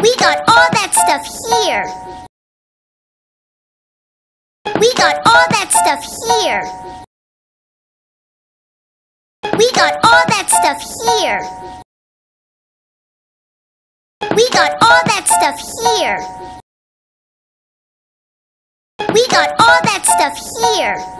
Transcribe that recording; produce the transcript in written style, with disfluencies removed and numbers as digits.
We got all that stuff here. We got all that stuff here. We got all that stuff here. We got all that stuff here. We got all that stuff here.